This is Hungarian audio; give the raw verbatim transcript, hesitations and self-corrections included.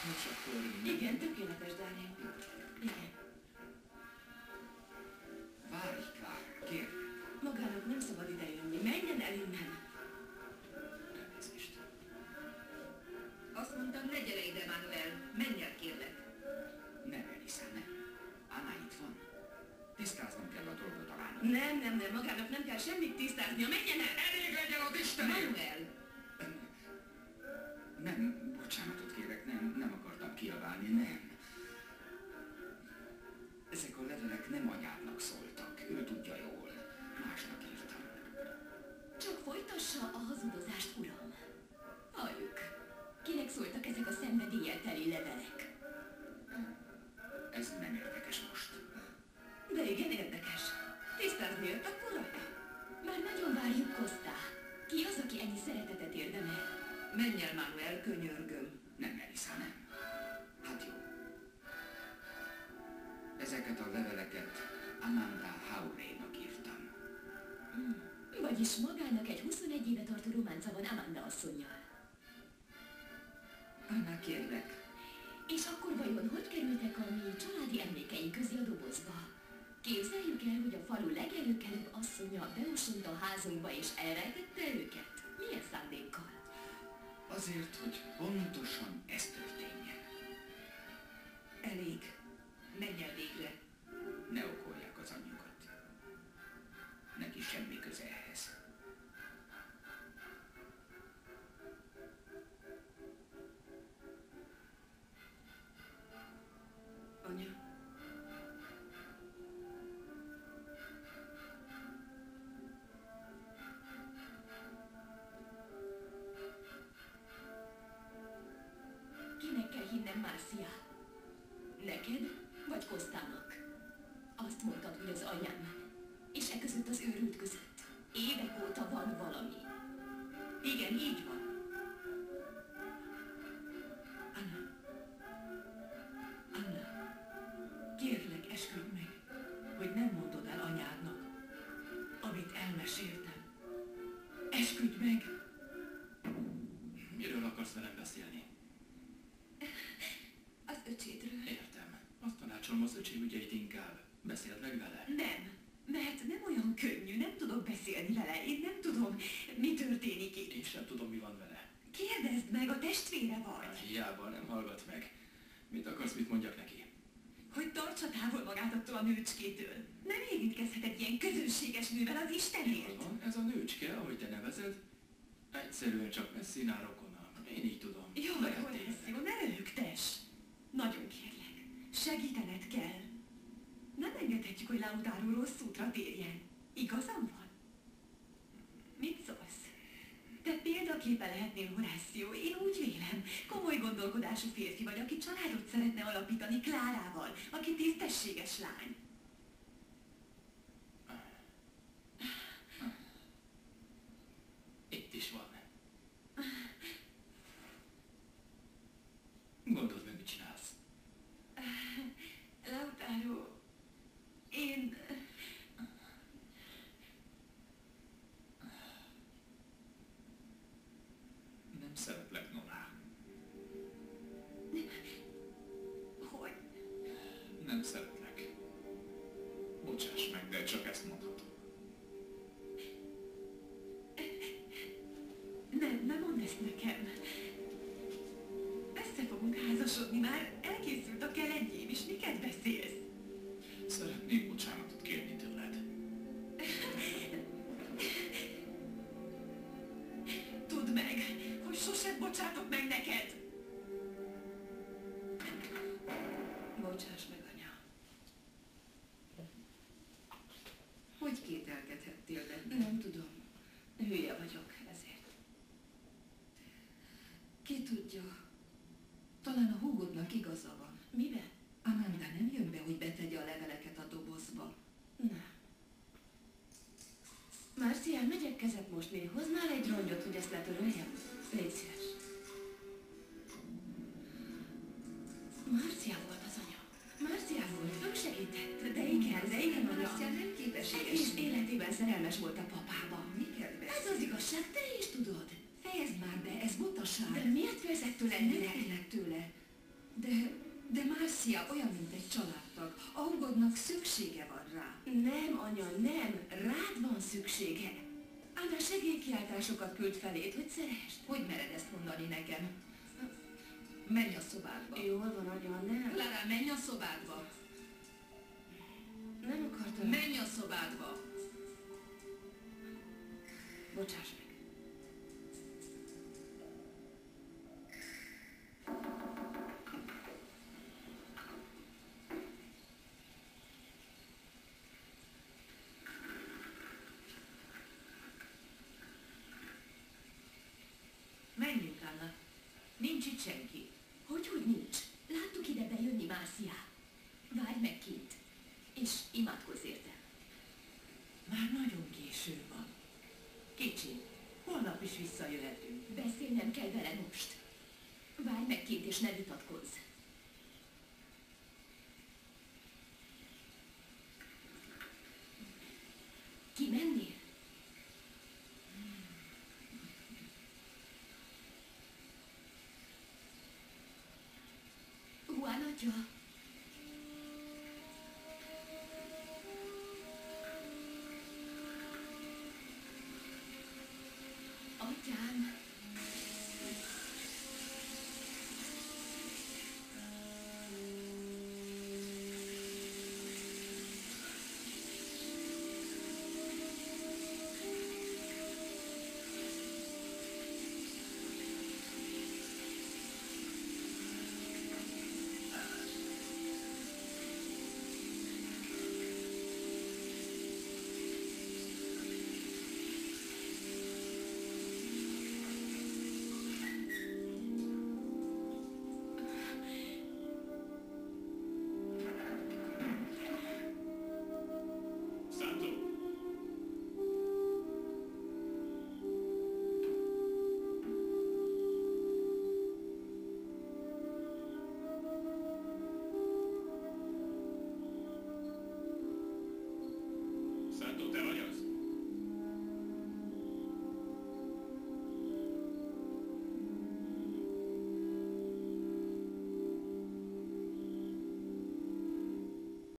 Nos, akkor... Igen, tökéletes, darling. Igen. Várj, Clara, kérlek. Magának nem szabad idejönni. Menjen el innen. Elnézést. Azt mondtam, ne gyere ide, Manuel. Menj el, kérlek. Nem, Elisa, nem. Anna itt van. Tisztáznom kell a dolgot a lányom. Nem, nem, nem. Magának nem kell semmit tisztáznia. Menjen el! Elég legyen az Istenért! Manuel! Nem, bocsánatot kérek, nem, nem akartam kiabálni, nem. Ezek a levelek nem anyádnak szóltak, ő tudja jól. Másnak írtam. Csak folytassa a hazudozást, uram. Halljuk. Kinek szóltak ezek a szenvedéllyel teli levelek? Ez nem érdekes most. De igen érdekes. Tisztázni jött, akkor rajta. Már nagyon várjuk, Costa. Ki az, aki ennyi szeretetet érdemel? Menj el, Manuel, könyörgöm. Nem, Elisa, nem. Hát jó. Ezeket a leveleket Amanda Haurénak írtam. Hmm. Vagyis magának egy huszonegy éve tartó románca van Amanda asszonnyal. Anna, kérlek. És akkor vajon hogy kerültek a mi családi emlékeink közé a dobozba? Képzeljük el, hogy a falu legelőkelőbb asszonya beosont a házunkba és elrejtette őket? Milyen szándékkal? Azért, hogy pontosan ez történjen. Elég. Menj el végre. Ne okolják az anyjukat. Neki semmi köze ehhez. Anya. Kinek kell hinnem, Marcia? Neked vagy Costának? Azt mondtad, hogy az anyám. És e között az őrült között. Évek óta van valami. Igen, így van. Anna. Anna. Kérlek, esküdj meg, hogy nem mondod el anyádnak, amit elmeséltem. Esküdj meg! Miről akarsz velem beszélni? Az öcsédről. Értem. Azt tanácsolom, az öcsém ügyeit inkább. Beszéld meg vele. Nem, mert nem olyan könnyű, nem tudok beszélni vele, én nem tudom, mi történik itt. Én sem tudom, mi van vele. Kérdezd meg, a testvére vagy. Hiába nem hallgat meg. Mit akarsz, mit mondjak neki? Hogy tartsa távol magát attól a nőcskétől. Nem érintkezhet egy ilyen közönséges nővel az Istenért. Jól van, ez a nőcske, ahogy te nevezed, egyszerűen csak Messina rokona. Én így tudom. Jó, Lehet jó tényleg. lesz, jó, ne röhögtess. Nagyon kérlek, segítened kell. Nem engedhetjük, hogy Lautaro rossz útra térjen. Igazam van? Mit szólsz? Te példaképe lehetnél, Horácio, én úgy vélem. Komoly gondolkodású férfi vagy, aki családot szeretne alapítani Klárával, aki tisztességes lány. Itt is van. Gondold meg, mit csinálsz. Lautaro, én... Nem szeretlek, Nona. Hogy? Nem szeretlek. Bocsáss meg, de csak ezt mondhatom. Nem, nem mondd ezt nekem. Össze fogunk házasodni már, elkészült a kelengyém, és miket beszélsz? Szeretnék bocsánatot kérni tőled. Tudd meg, hogy sosem bocsátok meg neked! Bocsáss meg, anya. Hogy kételkedhettél benne? Nem tudom. Hülye vagyok ezért. Ki tudja? Talán a húgodnak igaza van. Miben? Amanda nem jön be, hogy betegye a leveleket a dobozba. Nem. Marcia, megyek kezet mosni. Hoznál egy rongyot, hogy ezt letöröljem? Légy szíves. Marcia volt az anya. Marcia volt, ő segített. De igen, de igen, anya. Marcia nem képes Egész életében szerelmes volt a papába. Miket beszél? Ez az igazság, te is tudod. Fejezd már be, ez butaság. De miért félsz ettől ennyire? Nem félek tőle. De, de Marcia olyan, mint egy családtag. Augodnak szüksége van rá. Nem, anya, nem. Rád van szüksége. Anna segélykiáltásokat küld feléd, hogy szeresd. Hogy mered ezt mondani nekem? Menj a szobádba. Jól van, anya, nem. Clara, menj a szobádba. Nem akartam. Menj a szobádba. Bocsáss meg. Menjünk, Anna. Nincs itt senki. Hogy, hogy nincs? Láttuk ide bejönni, Marcia. Várj meg kint, és imádkozz érte. Már nagyon késő van. Kicsi, holnap is visszajöhetünk. Beszélnem kell vele most. Várj meg kint, és ne vitatkozz. Kimennél? Juan atya. Atyám. Santo! Santo, te vagy?